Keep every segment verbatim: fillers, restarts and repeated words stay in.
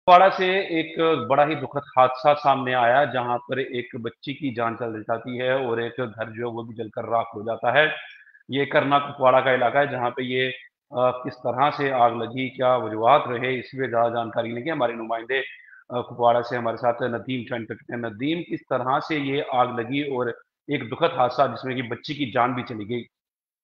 कुपवाड़ा से एक बड़ा ही दुखद हादसा सामने आया, जहाँ पर एक बच्ची की जान चली जाती है और एक घर जो है वो भी जलकर राख हो जाता है। ये करना कुपवाड़ा का इलाका है, जहाँ पे ये अ, किस तरह से आग लगी, क्या वजूहात रहे, इसी पे ज़्यादा जानकारी लेंगे। हमारे नुमाइंदे अ, कुपवाड़ा से हमारे साथ नदीम ज्वाइन कर चुके हैं। नदीम, किस तरह से ये आग लगी और एक दुखद हादसा जिसमें कि बच्ची की जान भी चली गई?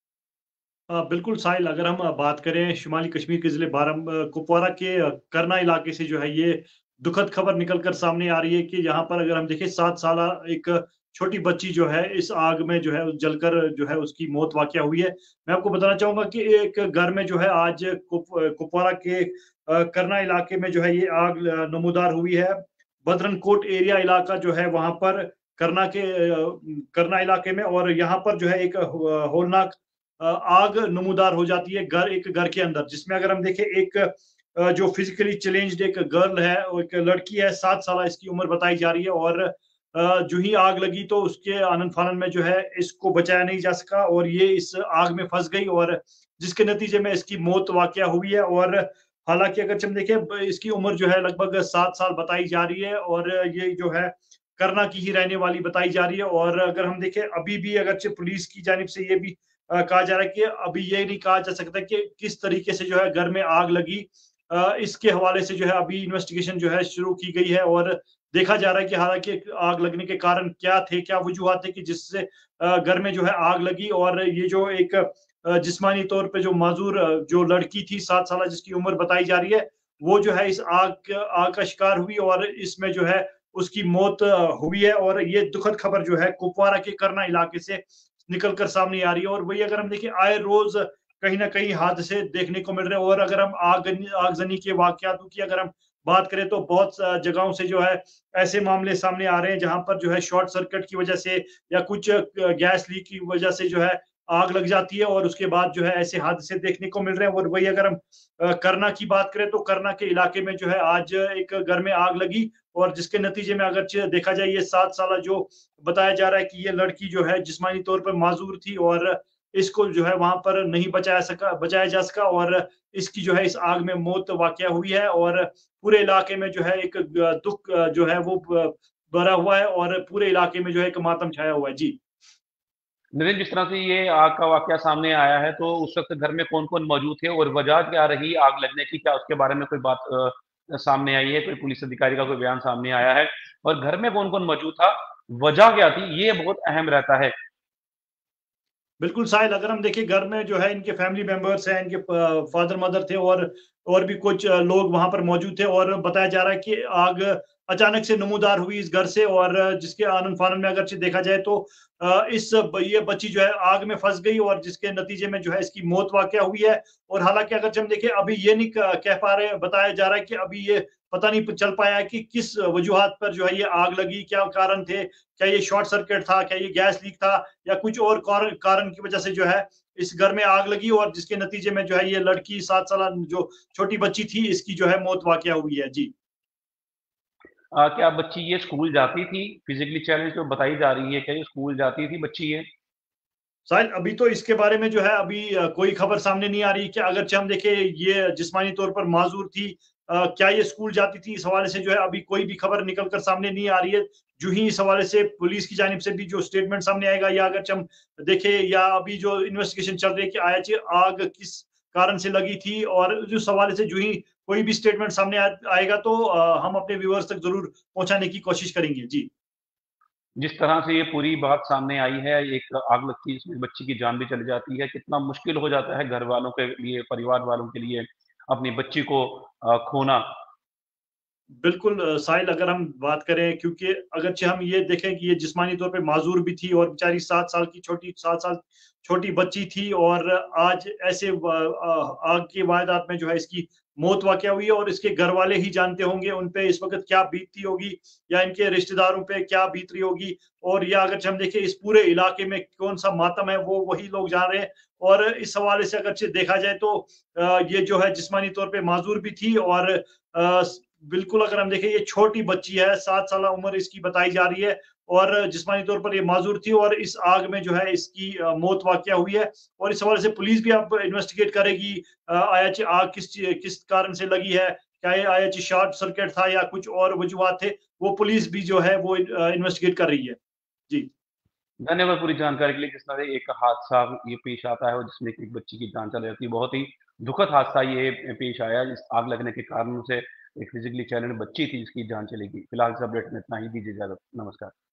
अ, बिल्कुल साहिल, अगर हम अ, बात करें शुमाली कश्मीर के ज़िले बाराम अ, कुपवारा के अ, करना इलाके से जो है ये दुखद खबर निकल कर सामने आ रही है कि यहाँ पर अगर हम देखें सात साला एक छोटी बच्ची जो है इस आग में जो है जलकर जो है उसकी मौत वाक़या हुई है। मैं आपको बताना चाहूँगा कि एक घर में जो है आज कुप कुपवारा के अ, करना इलाके में जो है ये आग ल नमूदार हुई है। बदरनकोट एरिया इलाका जो है वहाँ पर करना के अ, करना इलाके में और यहाँ पर जो है एक हो होलनाक अ, आग नमूदार हो जाती है घर एक घर के अंदर, जिसमें अगर हम देखें एक अ, जो फिजिकली चैलेंज्ड एक गर्ल है और एक लड़की है, सात साल इसकी उम्र बताई जा रही है और अ, जो ही आग लगी तो उसके आनन-फानन में जो है इसको बचाया नहीं जा सका और ये इस आग में फँस गई और जिसके नतीजे में इसकी मौत वाक़या हुई है और हालाँकि अगर हम देखें ब इसकी उम्र जो है लगभग सात साल बताई जा रही है और ये जो है करना की ही रहने वाली बताई जा रही है और अगर हम देखें अभी भी अगरचे पुलिस की जानिब से ये भी अ, कहा जा रहा है कि अभी ये नहीं कहा जा सकता कि किस तरीके से जो है घर में आग लगी। अ, इसके हवाले से जो है अभी इन्वेस्टिगेशन जो है शुरू की गई है और देखा जा रहा है कि हालाँकि आग लगने के कारण क्या थे, क्या वजूहात थे कि जिससे अ, घर में जो है आग लगी और ये जो एक अ, जिस्मानी तौर पे जो माज़ूर अ, जो लड़की थी सात साल जिसकी उम्र बताई जा रही है, वो जो है इस आग क आग का शिकार हुई और इसमें जो है उसकी मौत अ, हुई है और ये दुखद खबर जो है कुपवारा के करना इलाके से निकल कर सामने आ रही है और वही अगर हम देखें आए रोज़ कहीं न कहीं हादसे देखने को मिल रहे हैं और अगर हम आगनी आगज़नी के वाक़यातों की अगर हम बात करें तो बहुत स जगहों से जो है ऐसे मामले सामने आ रहे हैं जहाँ पर जो है शॉर्ट सर्किट की वज़ह से या कुछ अ, गैस लीक की वज़ह से जो है आग लग जाती है और उसके बाद जो है ऐसे हादसे देखने को मिल रहे हैं और वही अगर हम अ, करना की बात करें तो करना के इलाके में जो है आज एक घर में आग लगी और जिसके नतीजे में अगर देखा जाए ये सात साला जो बताया जा रहा है कि ये लड़की जो है जिस्मानी तौर पर माज़ूर थी और इसको जो है वहाँ पर नहीं बचाया सका बचाया जा सका और इसकी जो है इस आग में मौत वाक़या हुई है और पूरे इलाके में जो है एक ग दुःख अ, जो है वो ब भरा हुआ है और पूरे इलाके में जो है एक मातम छाया हुआ है। जी। नवीन, जिस तरह से ये आग का वाक़या सामने आया है, तो उस वक़्त घर में कौन-कौन मौजूद थे और वजह क्या रही आग लगने की? क्या उसके बारे में कोई बात अ, सामने आई है? कोई पुलिस अधिकारी का कोई बयान सामने आया है? और घर में कौन-कौन मौजूद था? वजह क्या थी? ये बहुत अहम रहता है। बिल्कुल साहिल, अगर हम देखिए घर में जो है इनके फैमिली मेंबर्स हैं, इनके प फादर मदर थे और और भी कुछ अ, लोग वहाँ पर मौजूद थे और बताया जा रहा है कि आग अचानक से नमूदार हुई इस घर से और जिसके आनन-फानन में अगरचे देखा जाए तो अ, इस ब ये बच्ची जो है आग में फँस गई और जिसके नतीजे में जो है इसकी मौत वाक़या हुई है। और हालाँकि अगर हम देखें अभी ये नहीं क कह पा रहे बताया जा रहा है कि अभी ये पता नहीं प चल पाया है कि किस वजूहात पर जो है ये आग लगी, क्या कारण थे? क्या ये शॉर्ट सर्किट था? क्या ये गैस लीक था? या कुछ और कारण कारण की वजह से जो है इस घर में आग लगी और जिसके नतीजे में जो है ये लड़की सात साल जो छोटी बच्ची थी इसकी जो है मौत वाक़या हुई है। जी। अ, क्या बच्ची ये स्कूल जाती थी? फिज़िकली चैलेंज जो बताई जा रही है, क्या ये स्कूल जाती थी बच्ची ये? शायद अभी तो इसके बारे में जो है अभी अ, कोई खबर सामने नहीं आ रही कि अगरचे हम देखें ये जिस्मानी तौर पर माज़ूर थी। अ, क्या ये स्कूल जाती थी? इस हवाले से जो है अभी कोई भी खबर निकल कर सामने नहीं आ रही है। जो ही इस हवाले से पुलिस की जानिब से भी जो स्टेटमेंट सामने आएगा या अगरचे हम देखें या अभी जो इन्वेस्टिगेशन चल रही है कि आया ची आग किस कारण से लगी थी और उस हवाले से जो ही कोई भी स्टेटमेंट सामने आ आएगा तो अ, हम अपने व्यूअर्स तक ज़रूर पहुँचाने की कोशिश करेंगे। जी। जिस तरह से ये पूरी बात सामने आई है, एक आग लगती है, इसमें बच्ची की जान भी चली जाती है, कितना मुश्किल हो जाता है घर वालों के लिए, परिवार वालों के लिए अपनी बच्ची को अ, खोना। बिल्कुल अ, साहिल, अगर हम बात करें क्योंकि अगरचे हम ये देखें कि ये जिस्मानी तौर पे माज़ूर भी थी और बेचारी सात साल की छोटी सात साल छोटी बच्ची थी और आज ऐसे व अ, आग की वारदात में जो है इसकी मौत वाक़या हुई है और इसके घरवाले ही जानते होंगे उन पे इस वक़्त क्या बीतती होगी या इनके रिश्तेदारों पे क्या बीत रही होगी और या अगरचे हम देखें इस पूरे इलाके में कौन-सा मातम है वो वही लोग जान रहे हैं और इस हवाले से अगरचे देखा जाए तो अ, ये जो है जिस्मानी तौर पे माज़ूर भी थी और अ, स बिल्कुल अगर हम देखें ये छोटी बच्ची है, सात साल उम्र इसकी बताई जा रही है और जिस्मानी तौर पर ये माज़ूर थी और इस आग में जो है इसकी अ, मौत वाक़या हुई है और इस हवाले से पुलिस भी अब इन्वेस्टिगेट करेगी। अ, आया च आग किस ची किस कारण से लगी है, क्या ये आईएचई शॉर्ट सर्किट था या कुछ और वजूहात थे, वो पुलिस भी जो है वो इन्वेस्टिगेट कर रही है। जी। धन्यवाद पूरी जानकारी के लिए। जिस तरह एक हादसा ये पेश आता है और जिसमें एक बच्ची की जान चली जाती है, बहुत ही दुखद हादसा ये पेश आया। इस आग लगने के कारणों से एक फिजिकली चैलेंज्ड बच्ची थी जिसकी जान चली गई। फिलहाल इस अपडेट में इतना ही, दीजिए इजाज़त। नमस्कार।